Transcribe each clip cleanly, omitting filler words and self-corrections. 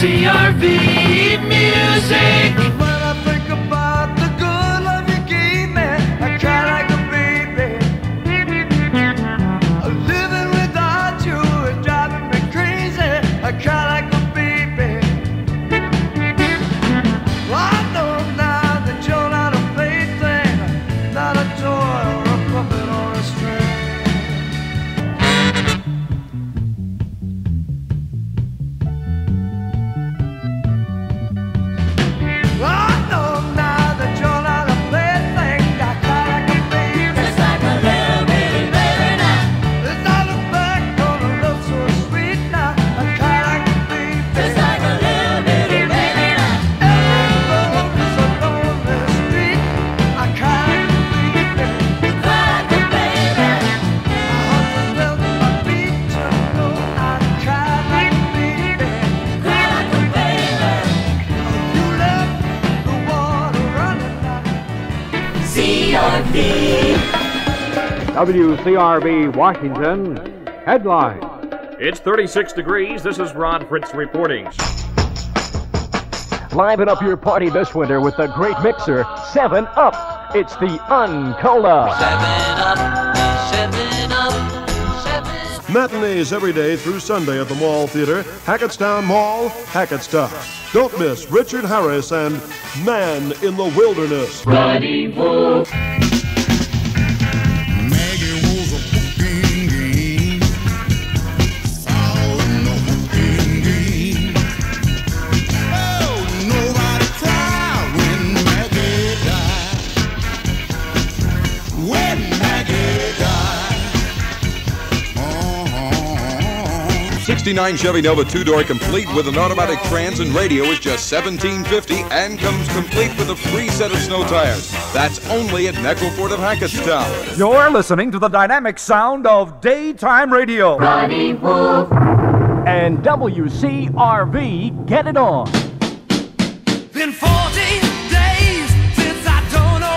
WCRV music. When I think about the good love you gave me, I cry like a baby. Living without you is driving me crazy. I cry like a baby. I know now that you're not a plaything, not a toy or a puppet or a string. WCRV Washington headline. It's 36 degrees. This is Ron Fritz reporting. Liven up your party this winter with the great mixer, 7-Up. It's the Uncola. 7-Up. Matinees every day through Sunday at the Mall Theater, Hackettstown Mall, Hackettstown. Don't miss Richard Harris and Man in the Wilderness. Roddy, Wolfe. '69 Chevy Nova two-door complete with an automatic trans and radio is just $17.50 and comes complete with a free set of snow tires. That's only at Neckleford of Hackettstown. You're listening to the dynamic sound of daytime radio. Roddy, Wolfe. And WCRV, get it on. Been 40 days since I don't know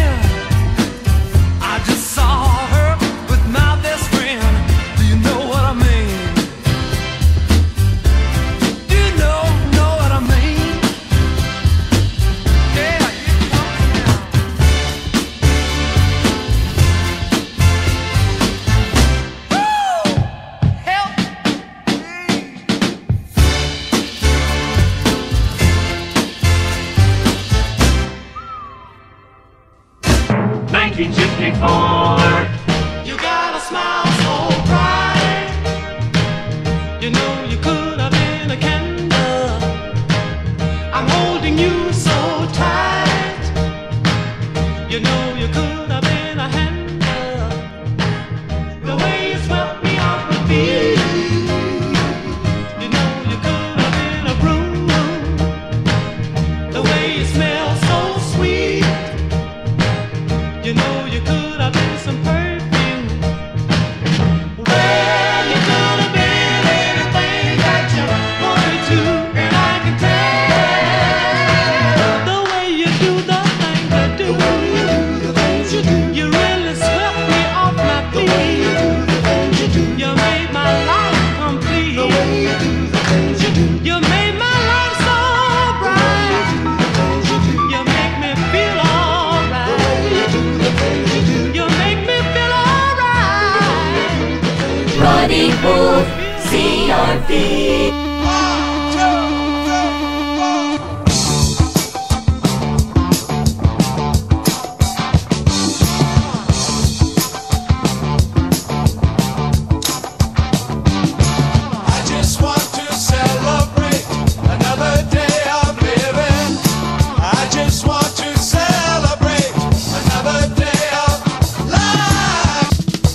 when I just saw her with my best friend. Do you know what I mean? Do you know what I mean? Yeah, Woo! Help me! 1964. You got a smile so bright. You know you could have been a candle. I'm holding you so tight. You know you could have been a handle. The way you swept me off my feet. You know you could have been a broom. The way you smell so sweet. You know you could have been some perfume. Well, you could have been anything that you wanted to, and I can tell the way you do the things you do. The way you do the things you do. You really swept me off my feet. The way you do the things you do. You made my life complete. The way you do the things you do. You made my life so bright. The things you do. You make me feel alright. The way you do the things you do. You make me feel alright. Roddy, Wolfe. CRV. I just want to celebrate another day of living. I just want to celebrate another day of life.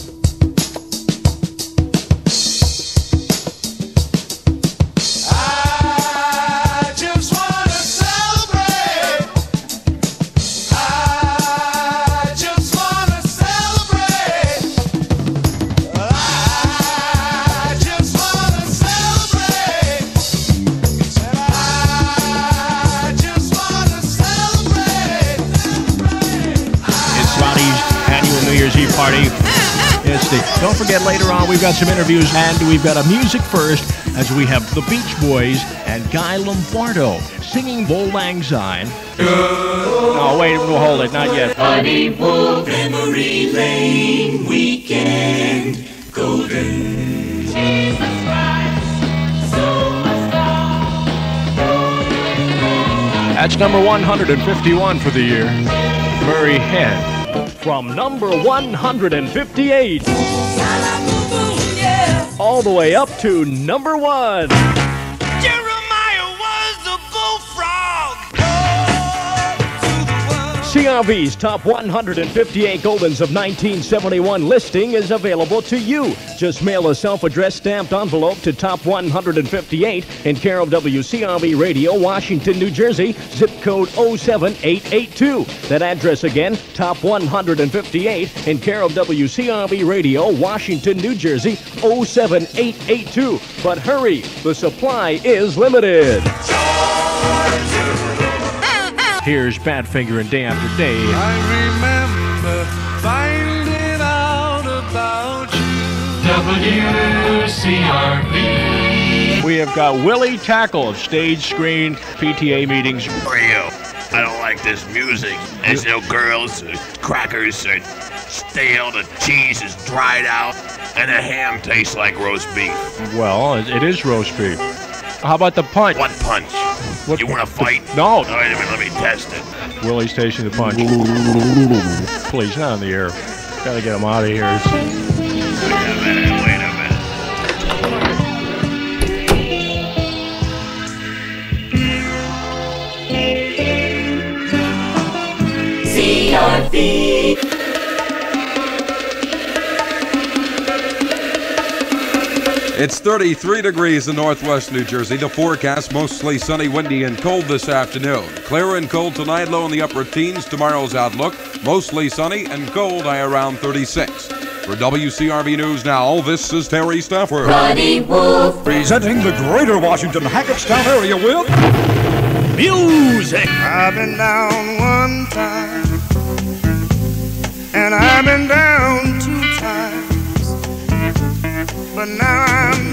I just want to celebrate. I just want to celebrate. I just want to celebrate. Said I just want to celebrate. It's Roddy's annual New Year's Eve party Misty. Don't forget, later on, we've got some interviews, and we've got a music first, as we have the Beach Boys and Guy Lombardo singing Bold Lang Syne. Oh, wait, we'll hold it. Not yet. Roddy, Wolfe, Memory Lane, Weekend, Golden. Jesus Christ, superstar. That's number 151 for the year. Murray Head. From number 158. All the way up to number 1. CRV's Top 158 Goldens of 1971 listing is available to you. Just mail a self-addressed stamped envelope to Top 158 in care of WCRV Radio, Washington, New Jersey, zip code 07882. That address again, Top 158 in care of WCRV Radio, Washington, New Jersey, 07882. But hurry, the supply is limited. Here's Badfinger and Day After Day. I remember finding out about you. WCRV. We have got Willie Tackle of Stage Screen PTA meetings. For you. I don't like this music. There's no girls, crackers are stale, the cheese is dried out, and the ham tastes like roast beef. Well, it is roast beef. How about the punch? What punch? You want to fight? No. Wait a minute, let me test it. Willie's tasting the punch. Please, not on the air. Gotta get him out of here. Wait a minute. CRV. It's 33 degrees in northwest New Jersey. The forecast, mostly sunny, windy, and cold this afternoon. Clear and cold tonight, low in the upper teens. Tomorrow's outlook, mostly sunny and cold, high around 36. For WCRV News Now, this is Terry Stafford. Roddy, Wolfe. Presenting the greater Washington Hackettstown area with music. I've been down one time, and I've been down 2 times. But now I'm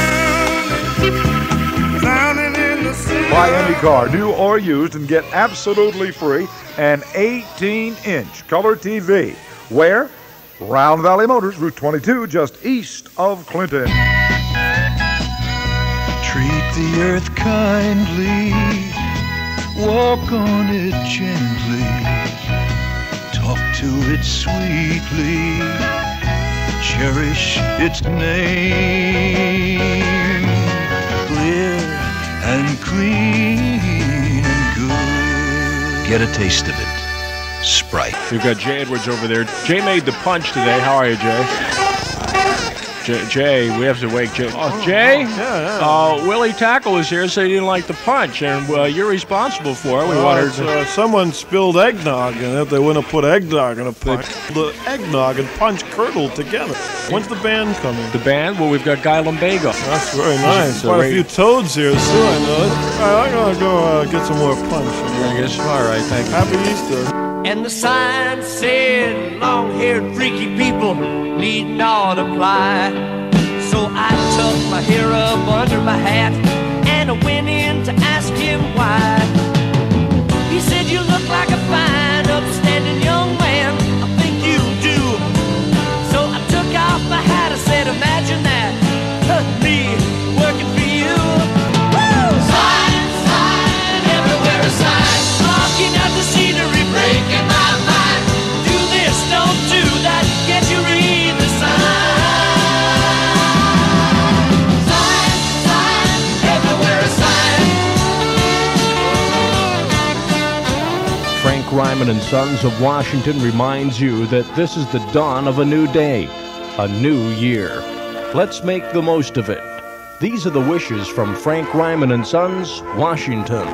drowning in the sea. Buy any car, new or used, and get absolutely free an 18-inch color TV. Where? Round Valley Motors, Route 22, just east of Clinton. Treat the earth kindly, walk on it gently, talk to it sweetly, cherish its name. Clear and clean and good. Get a taste of it. Sprite. We've got Jay Edwards over there. Jay made the punch today. How are you, Jay? Jay, we have to wake Jay. Oh, Jay? Yeah. Willie Tackle was here, so he didn't like the punch, and you're responsible for it. We wanted to... someone spilled eggnog in it. They wouldn't have put eggnog in a punch. The eggnog and punch curdled together. When's the band coming? The band? Well, we've got Guy Lumbago. That's very nice. Quite a few toads here, too, I know. All right, I'm going to go get some more punch. I guess. All right, thank you. Happy Easter. And the sign said, long-haired freaky people need not apply. So I tucked my hair up under my hat and I went in to ask him why. He said, you look like a fine, upstanding young man. I think you do. So I took off my hat. I said, imagine that, me working for you. Woo! Sign, sign, everywhere a sign. Looking at the scenery, breaking my mind. Do this, don't do that. Can't you read the sign? Sign, sign, everywhere a sign. Frank Ryman and Sons of Washington reminds you that this is the dawn of a new day, a new year. Let's make the most of it. These are the wishes from Frank Ryman and Sons, Washington.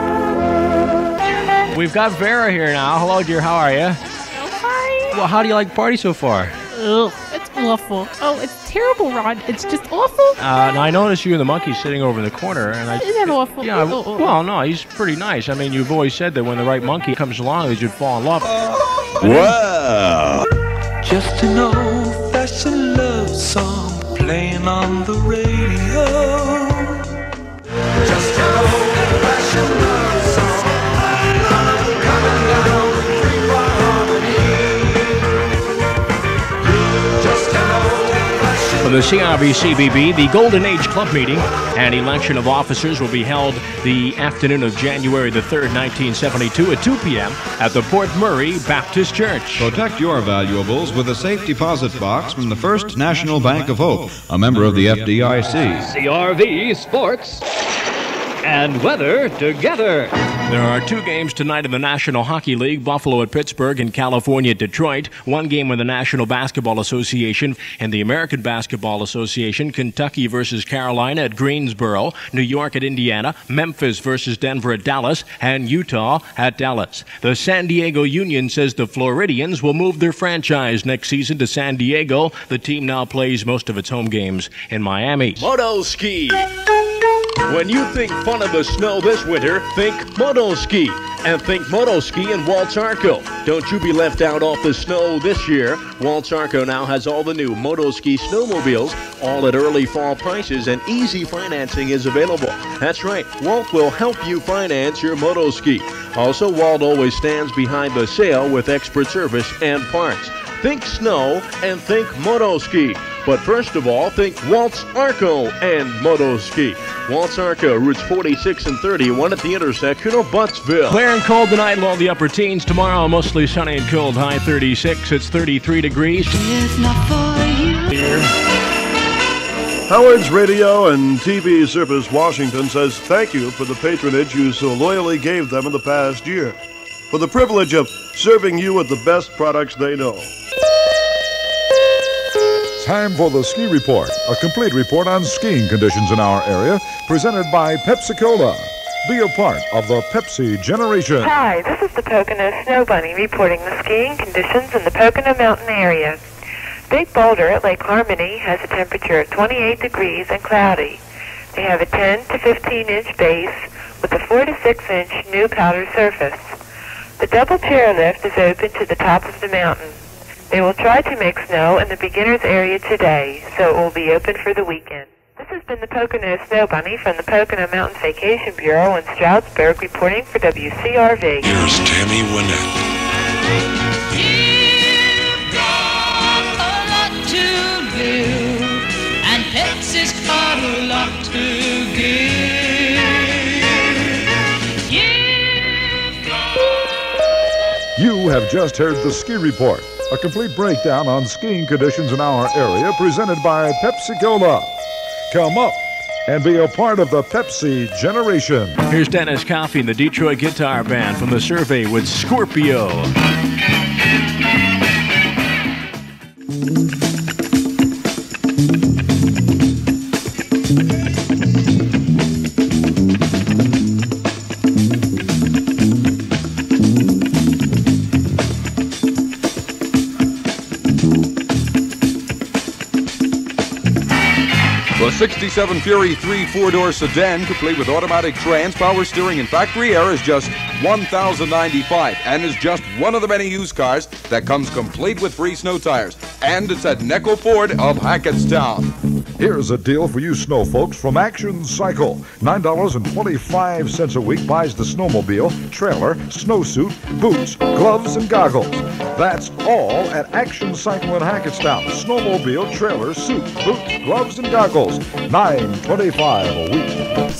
We've got Vera here now. Hello, dear. How are you? Hi. Well, how do you like the party so far? Ugh, it's awful. Oh, it's terrible, Rod. It's just awful. Now, I noticed you and the monkey sitting over in the corner, and Isn't that awful? Yeah, well, no, he's pretty nice. I mean, you've always said that when the right monkey comes along, that you'd fall in love. Wow. Just to know that's on the radio. Just an old-fashioned love song, coming down with 3/4 harmony. Just an old-fashioned. For the CRV-CBB, the Golden Age Club meeting and election of officers will be held the afternoon of January the 3rd, 1972 at 2 p.m. at the Port Murray Baptist Church. Protect your valuables with a safe deposit box from the First National Bank of Hope, a member of the FDIC. CRV Sports and weather together. There are 2 games tonight in the National Hockey League, Buffalo at Pittsburgh and California at Detroit. 1 game with the National Basketball Association and the American Basketball Association, Kentucky versus Carolina at Greensboro, New York at Indiana, Memphis versus Denver at Dallas, and Utah at Dallas. The San Diego Union says the Floridians will move their franchise next season to San Diego. The team now plays most of its home games in Miami. Moto ski. When you think fun of the snow this winter, think moto ski. And think moto ski in Waltz Arco. Don't you be left out off the snow this year. Waltz Arco now has all the new moto ski snowmobiles, all at early fall prices, and easy financing is available. That's right, Walt will help you finance your moto ski. Also, Walt always stands behind the sale with expert service and parts. Think snow and think moto ski. But first of all, think Waltz Arco and moto ski. Waltz Arco, routes 46 and 31 at the intersection of Buttsville. Clear and cold tonight, low in the upper teens. Tomorrow, mostly sunny and cold, high 36. It's 33 degrees. If not for you. Howard's Radio and TV Service Washington says thank you for the patronage you so loyally gave them in the past year, for the privilege of serving you with the best products they know. Time for the Ski Report, a complete report on skiing conditions in our area, presented by Pepsi-Cola. Be a part of the Pepsi generation. Hi, this is the Pocono Snow Bunny reporting the skiing conditions in the Pocono Mountain area. Big Boulder at Lake Harmony has a temperature of 28 degrees and cloudy. They have a 10 to 15 inch base with a 4 to 6 inch new powder surface. The double chairlift is open to the top of the mountain. They will try to make snow in the beginner's area today, so it will be open for the weekend. This has been the Pocono Snow Bunny from the Pocono Mountain Vacation Bureau in Stroudsburg reporting for WCRV. Here's Tammy Wynette. You've got a lot to live, and Pepsi's got a lot to give. You have just heard the Ski Report, a complete breakdown on skiing conditions in our area, presented by Pepsi-Cola. Come up and be a part of the Pepsi generation. Here's Dennis Coffey and the Detroit Guitar Band from the survey with Scorpio. The 67 Fury 3 4-door sedan, complete with automatic trans, power steering, and factory air, is just $1,095 and is just one of the many used cars that comes complete with free snow tires. And it's at Necco Ford of Hackettstown. Here's a deal for you snow folks from Action Cycle. $9.25 a week buys the snowmobile, trailer, snowsuit, boots, gloves, and goggles. That's all at Action Cycle in Hackettstown. Snowmobile, trailer, suit, boots, gloves, and goggles. $9.25 a week.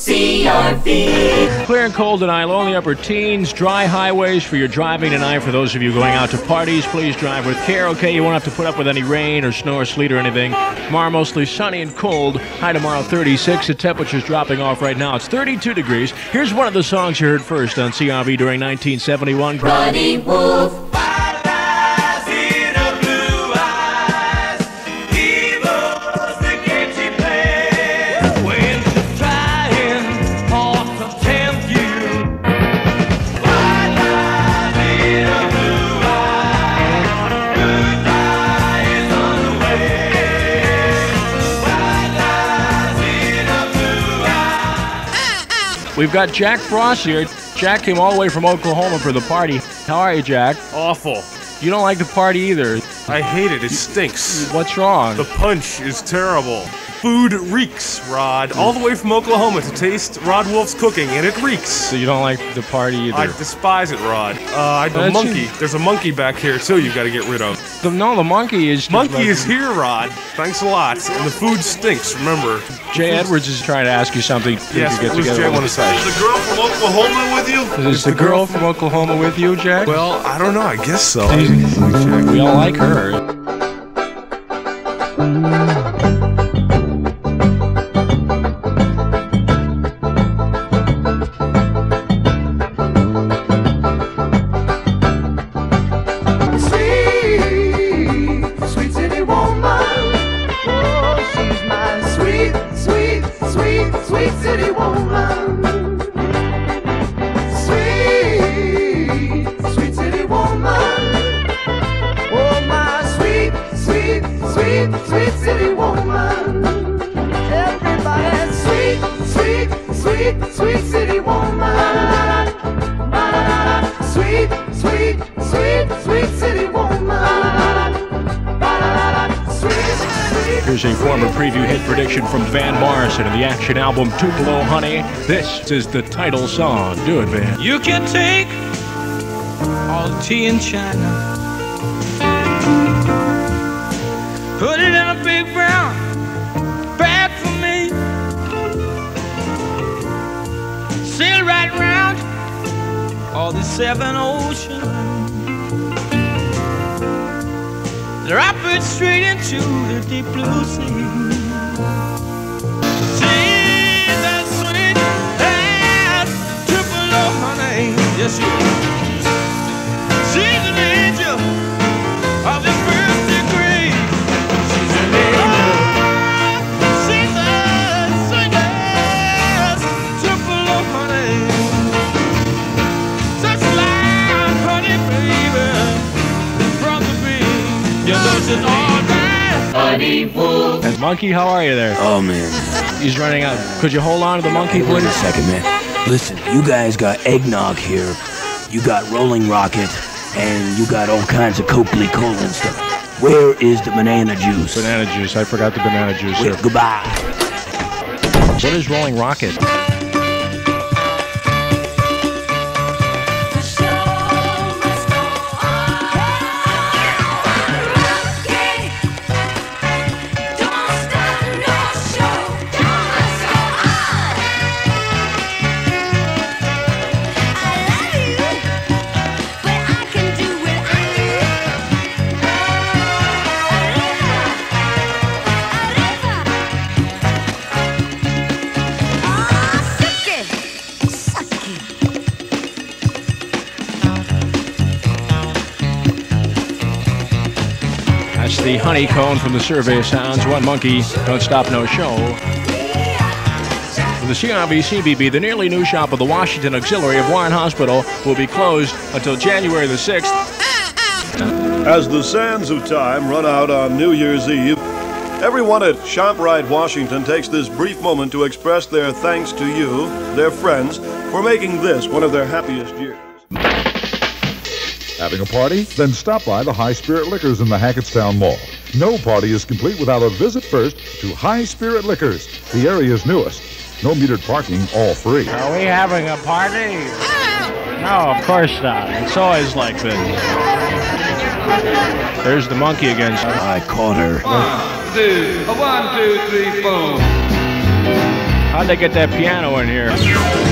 CRV. Clear and cold tonight, low in the upper teens. Dry highways for your driving tonight. For those of you going out to parties, please drive with care, okay? You won't have to put up with any rain or snow or sleet or anything. Tomorrow, mostly sunny and cold. High tomorrow, 36. The temperature's dropping off right now. It's 32 degrees. Here's one of the songs you heard first on CRV during 1971. Roddy, Wolfe. We've got Jack Frost here. Jack came all the way from Oklahoma for the party. How are you, Jack? Awful. You don't like the party either. I hate it. It stinks. What's wrong? The punch is terrible. food reeks, Rod. All the way from Oklahoma to taste Rod Wolfe's cooking, and it reeks. So you don't like the party either? I despise it, Rod. The monkey. There's a monkey back here, too, you got to get rid of. The monkey is... Monkey is here, Rod. Thanks a lot. And the food stinks, remember. Jay Edwards is trying to ask you something. Yes, what does Jay want to say? Is the girl from Oklahoma with you? Is the girl from Oklahoma with you, Jack? Well, I don't know. I guess so. We all like her. Here's a former preview hit prediction from Van Morrison in the action album Tupelo Honey. This is the title song. Do it, Van. You can take all the tea in China, put it in a big brown bag for me, sail right round all the 7 oceans, drop it straight into the deep blue sea. See that sweet ass Tupelo honey. Yes, you are. She's an angel of the first degree. She's an angel. She's a sweet ass Tupelo honey. Such like honey, baby, from the bee. You know she's all right. Honey Wolfe. And Monkey, how are you there? Oh, man. He's running out. Could you hold on to the monkey, please? Wait a second, man. Listen, you guys got eggnog here. You got Rolling Rocket. And you got all kinds of Copley Cola and stuff. Where is the banana juice? Banana juice. I forgot the banana juice. Wait, goodbye. What is Rolling Rocket? The honeycomb from the Survey Sounds. One monkey, don't stop, no show. For the CRV CBB, the nearly new shop of the Washington Auxiliary of Warren Hospital will be closed until January the 6th. As the sands of time run out on New Year's Eve, everyone at ShopRite Washington takes this brief moment to express their thanks to you, their friends, for making this one of their happiest years. Having a party? Then stop by the High Spirit Liquors in the Hackettstown Mall. No party is complete without a visit first to High Spirit Liquors, the area's newest. No metered parking, all free. Are we having a party? No, of course not. It's always like this. There's the monkey again. I caught her. 1, 2, 3, 4. How'd they get that piano in here?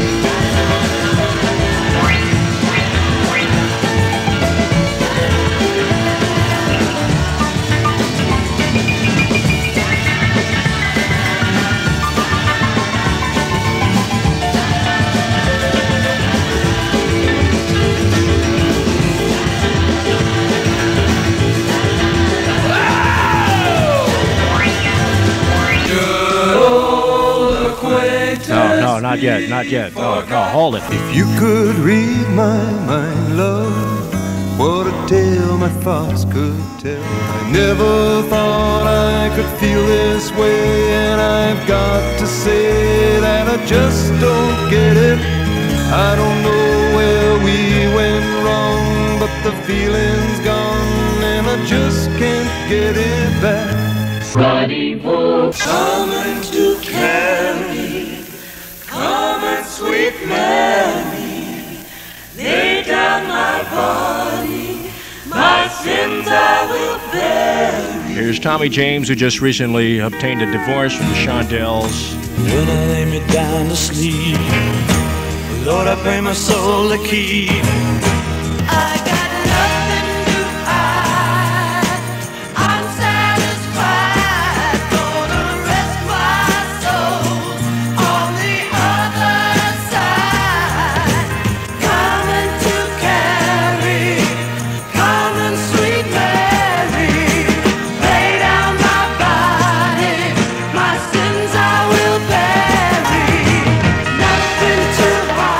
No, not yet, not yet. No, hold it. If you could read my mind, love, what a tale my thoughts could tell. I never thought I could feel this way, and I've got to say that I just don't get it. I don't know where we went wrong, but the feeling's gone, and I just can't get it back. Roddy Wolfe, coming to carry, coming sweet Mary, lay down my body, my sins I will bear. Here's Tommy James, who just recently obtained a divorce from the Shondells. When I lay me down to sleep, Lord, I pray my soul to keep. I got nothing to hide. I'm satisfied. Gonna rest my soul on the other side. Coming to carry, coming sweet Mary. Lay down my body, my sins I will bury. Nothing to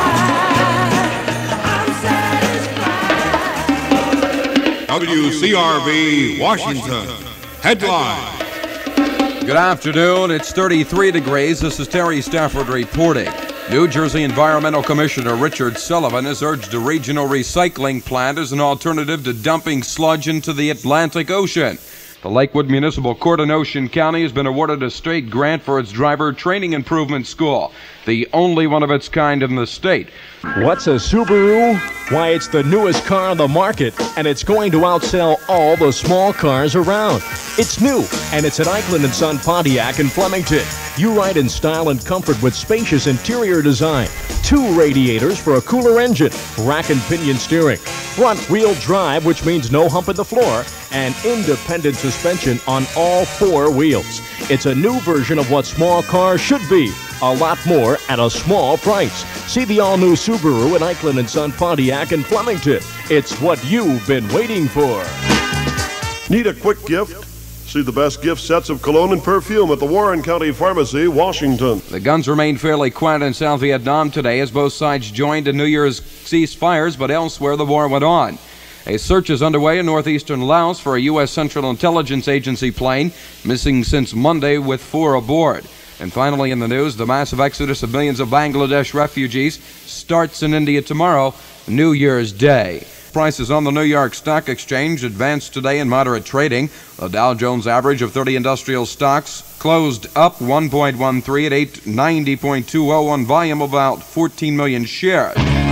WCRV Washington. Headline. Good afternoon. It's 33 degrees. This is Terry Stafford reporting. New Jersey Environmental Commissioner Richard Sullivan has urged a regional recycling plant as an alternative to dumping sludge into the Atlantic Ocean. The Lakewood Municipal Court in Ocean County has been awarded a state grant for its driver training improvement school, the only one of its kind in the state. What's a Subaru? Why, it's the newest car on the market, and it's going to outsell all the small cars around. It's new, and it's at Eichland & Son Pontiac in Flemington. You ride in style and comfort with spacious interior design, 2 radiators for a cooler engine, rack and pinion steering, front-wheel drive, which means no hump in the floor, and independent suspension on all 4 wheels. It's a new version of what small cars should be. A lot more at a small price. See the all-new Subaru at Eichland & Son Pontiac in Flemington. It's what you've been waiting for. Need a quick gift? See the best gift sets of cologne and perfume at the Warren County Pharmacy, Washington. The guns remained fairly quiet in South Vietnam today as both sides joined in New Year's ceasefires, but elsewhere the war went on. A search is underway in northeastern Laos for a U.S. Central Intelligence Agency plane, missing since Monday with 4 aboard. And finally in the news, the massive exodus of millions of Bangladesh refugees starts in India tomorrow, New Year's Day. Prices on the New York Stock Exchange advanced today in moderate trading. The Dow Jones average of 30 industrial stocks closed up 1.13 at 890.20 on volume of about 14 million shares.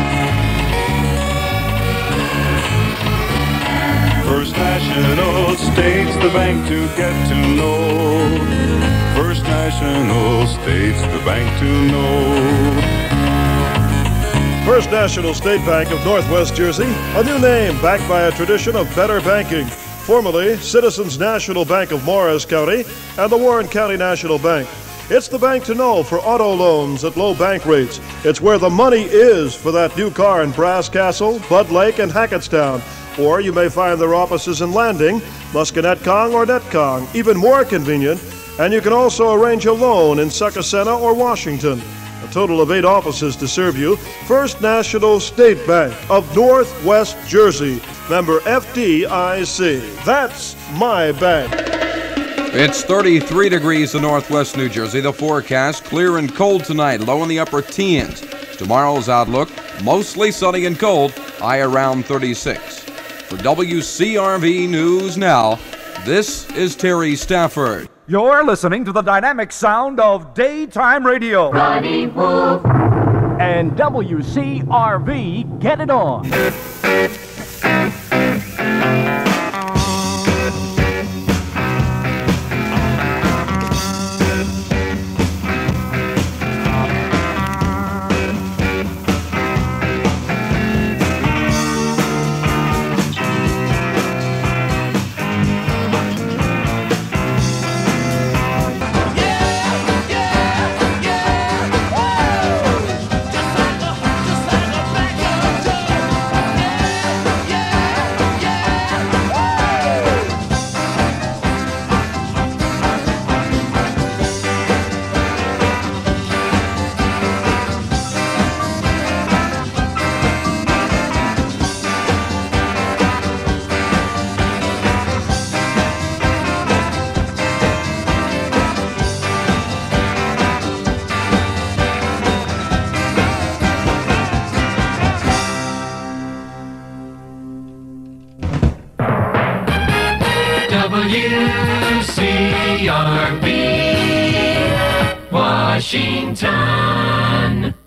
First National States, the bank to get to know. First National States, the bank to know. First National State Bank of Northwest Jersey, a new name backed by a tradition of better banking. Formerly Citizens National Bank of Morris County and the Warren County National Bank. It's the bank to know for auto loans at low bank rates. It's where the money is for that new car in Brass Castle, Bud Lake, and Hackettstown. Or you may find their offices in Landing, Musconetcong, or Netcong, even more convenient. And you can also arrange a loan in Succossena or Washington. A total of 8 offices to serve you. First National State Bank of Northwest Jersey. Member FDIC. That's my bank. It's 33 degrees in northwest New Jersey. The forecast, clear and cold tonight, low in the upper teens. Tomorrow's outlook, mostly sunny and cold, high around 36. For WCRV News Now, this is Terry Stafford. You're listening to the dynamic sound of daytime radio. Roddy Wolfe and WCRV, get it on. WCRV, Washington.